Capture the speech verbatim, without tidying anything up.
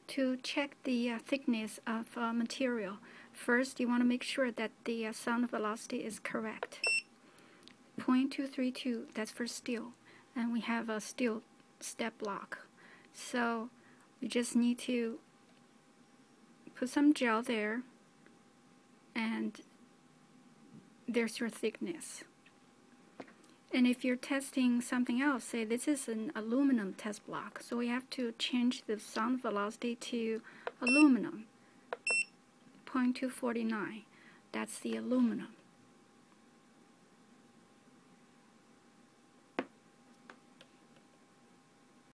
To check the uh, thickness of uh, material, first you want to make sure that the uh, sound velocity is correct. zero point two three two, that's for steel, and we have a steel step block. So we just need to put some gel there, and there's your thickness. And if you're testing something else, say this is an aluminum test block, so we have to change the sound velocity to aluminum, zero point two four nine. That's the aluminum.